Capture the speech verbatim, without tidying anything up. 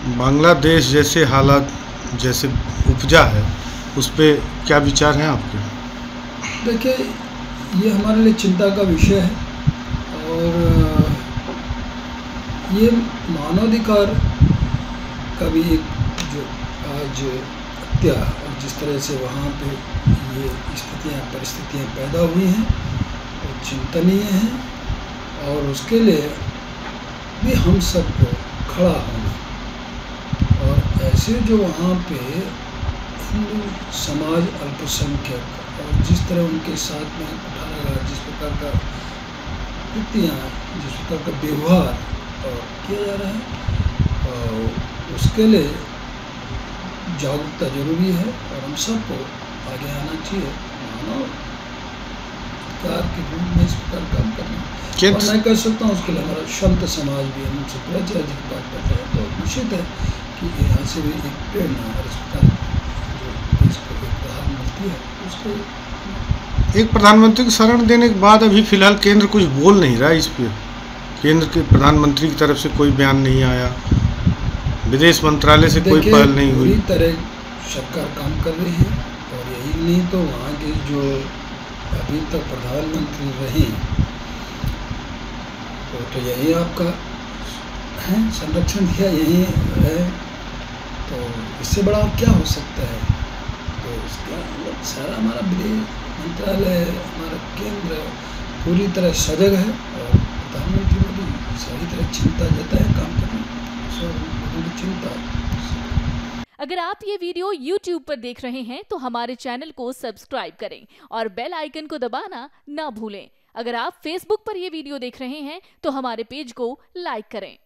बांग्लादेश जैसे हालात जैसे उपजा है, उस पे क्या विचार हैं आपके? देखिए, ये हमारे लिए चिंता का विषय है और ये मानवाधिकार का भी एक जो आज हत्या और जिस तरह से वहाँ पे ये स्थितियाँ परिस्थितियाँ पैदा हुई हैं वो चिंतनीय हैं और उसके लिए भी हम सबको खड़ा होना और ऐसे जो वहाँ पे हिंदू समाज अल्पसंख्यक और जिस तरह उनके साथ में उठाया गया, जिस प्रकार का कृतियाँ, जिस प्रकार का व्यवहार और किया जा रहा है और उसके लिए जागरूकता जरूरी है और हम सबको आगे आना चाहिए, मानव अधिकार के रूप में इस प्रकार काम करना। और मैं कह सकता हूँ उसके लिए हमारा संत समाज भी हमसे प्रचार जी की बात करते हैं तो निश्चित है कि यहाँ से भी एक प्रेरणा और इस प्रकार जो देश को एक राहत मिलती है उसको। एक प्रधानमंत्री को शरण देने के बाद अभी फिलहाल केंद्र कुछ बोल नहीं रहा है इस पे। केंद्र के प्रधानमंत्री की तरफ से कोई बयान नहीं आया, विदेश मंत्रालय से कोई पहल नहीं हुई। पूरी तरह सरकार काम कर रही है और यही नहीं तो वहाँ के जो अभी तक प्रधानमंत्री रहे तो, तो यही आपका है संरक्षण दिया यही है, तो इससे बड़ा क्या हो सकता है। तो इसका मतलब सारा हमारा विदेश मंत्रालय हमारा केंद्र पूरी तरह सजग है और प्रधानमंत्री मोदी सारी तरह चिंता जताए काम करने सब चिंता। अगर आप ये वीडियो यूट्यूब पर देख रहे हैं तो हमारे चैनल को सब्सक्राइब करें और बेल आइकन को दबाना ना भूलें। अगर आप फेसबुक पर ये वीडियो देख रहे हैं तो हमारे पेज को लाइक करें।